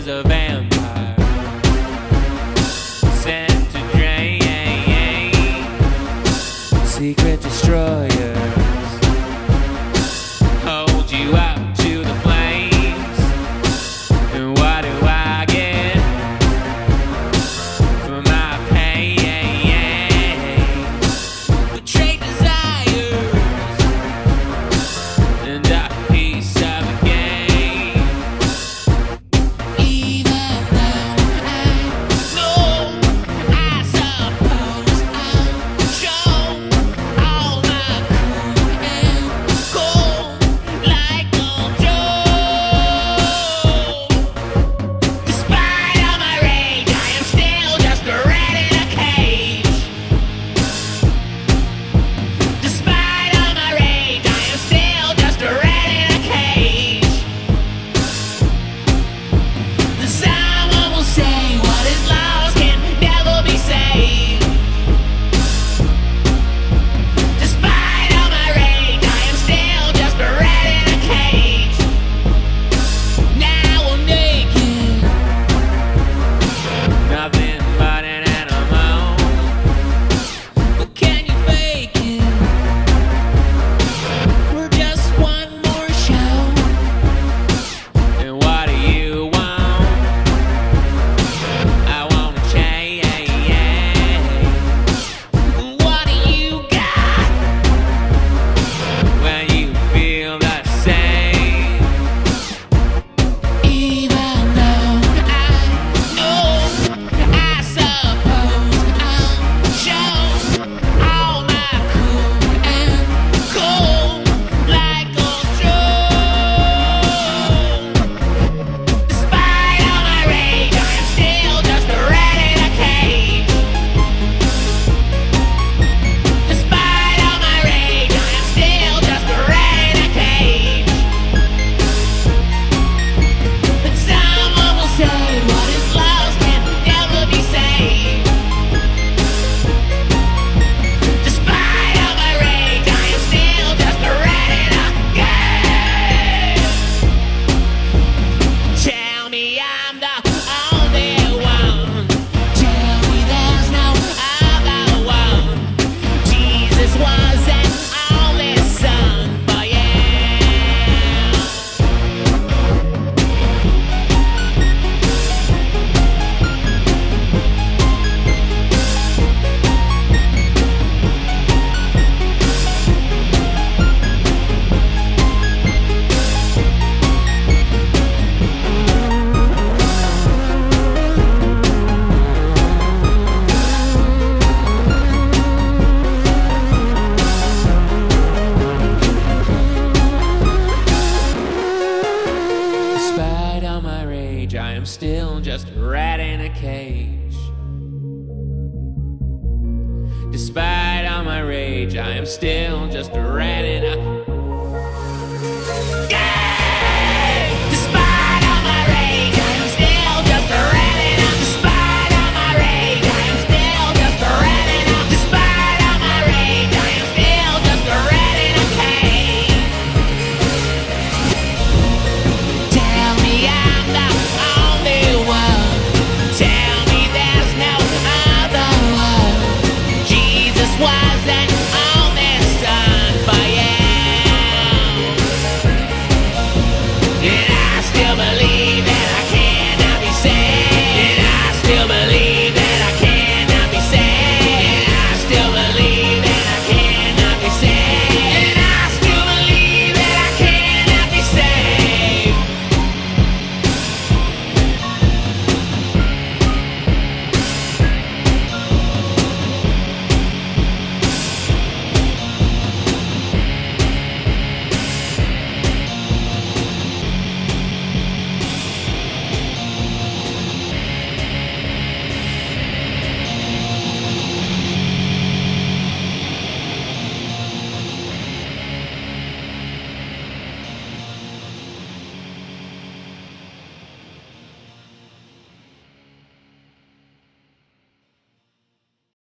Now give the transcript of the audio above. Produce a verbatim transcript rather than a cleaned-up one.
a vampire sent to drain secret destroyers, hold you up to the flames. And what do I get for my pain? Betrayed desires and a piece of a game. Even though I know, I suppose I'll show all my cool and cool like old Joe. Despite all my rage, I am still just a rat in a cage. Despite all my rage, I am still just a rat in a cage. Then someone will say what is lost can never be saved. Despite all my rage, I am still just a rat in a cage. Now I'm naked, nothing but an animal. But can you fake it for just one more show? And what do you want? I want to change. What do you got when you feel the same? Even though I know, I suppose I'll show all my cool and cool like old Joe. Despite all my rage, I am still just a rat in a cage. Despite all my rage, I am still just a rat in a cage. And someone will say what is lost can never be saved. Despite all my rage, I am still just a rat in a cage. Tell me I'm the only one. Tell me there's no other one. Jesus was an only son for you. Despite all my rage, I am still just a rat in a cage. Despite all my rage, I am still just a rat in a